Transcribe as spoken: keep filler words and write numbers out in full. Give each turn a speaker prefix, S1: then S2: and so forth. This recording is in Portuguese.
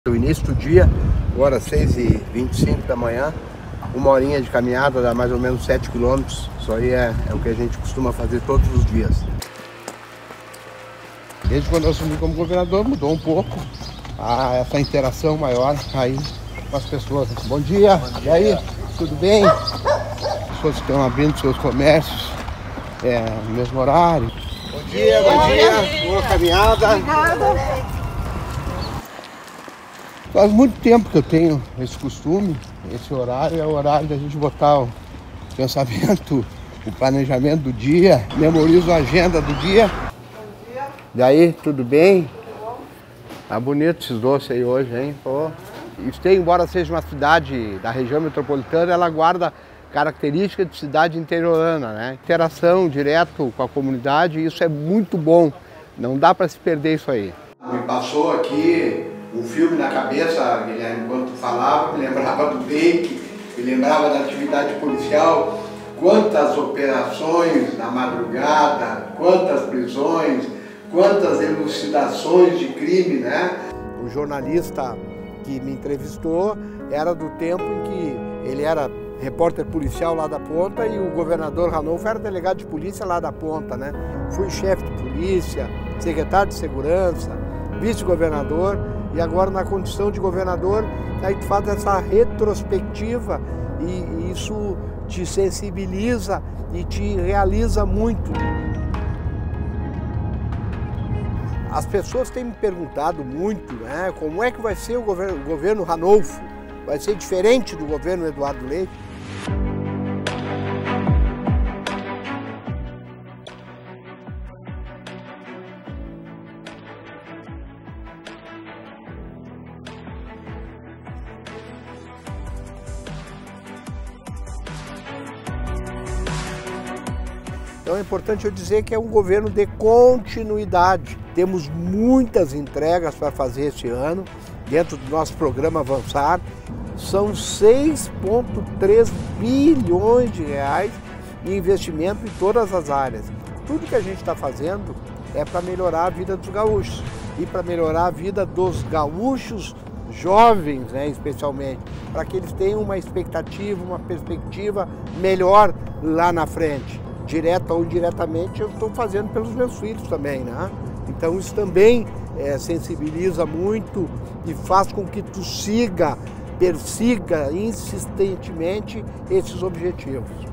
S1: O início do dia, agora seis e vinte e cinco da manhã, uma horinha de caminhada, dá mais ou menos sete quilômetros. Isso aí é, é o que a gente costuma fazer todos os dias. Desde quando eu assumi como governador, mudou um pouco a, essa interação maior aí com as pessoas. Bom dia, Bom dia. E aí, tudo bem? As pessoas que estão abrindo seus comércios é, no mesmo horário. Bom dia, bom, bom dia. dia, boa caminhada. Obrigada. Faz muito tempo que eu tenho esse costume, esse horário é o horário da gente botar o pensamento, o planejamento do dia, memorizo a agenda do dia. Bom dia. E aí, tudo bem? Tudo bom. Tá bonito esses doces aí hoje, hein? Pô. Esteio, embora seja uma cidade da região metropolitana, ela guarda características de cidade interiorana, né? Interação direto com a comunidade, isso é muito bom. Não dá para se perder isso aí. Me passou aqui um filme na cabeça, Guilherme, enquanto falava, me lembrava do Bake, me lembrava da atividade policial, quantas operações na madrugada, quantas prisões, quantas elucidações de crime, né? O jornalista que me entrevistou era do tempo em que ele era repórter policial lá da Ponta e o governador Ranulfo era delegado de polícia lá da Ponta, né? Fui chefe de polícia, secretário de segurança, vice-governador. E agora na condição de governador, aí tu faz essa retrospectiva e isso te sensibiliza e te realiza muito. As pessoas têm me perguntado muito, né, como é que vai ser o governo, o governo Ranulfo? Vai ser diferente do governo Eduardo Leite? Então é importante eu dizer que é um governo de continuidade. Temos muitas entregas para fazer esse ano, dentro do nosso programa Avançar. São seis vírgula três bilhões de reais de investimento em todas as áreas. Tudo que a gente está fazendo é para melhorar a vida dos gaúchos e para melhorar a vida dos gaúchos jovens, né, especialmente, para que eles tenham uma expectativa, uma perspectiva melhor lá na frente. Direta ou indiretamente, eu estou fazendo pelos meus filhos também, né? Então isso também é, sensibiliza muito e faz com que tu siga, persiga insistentemente esses objetivos.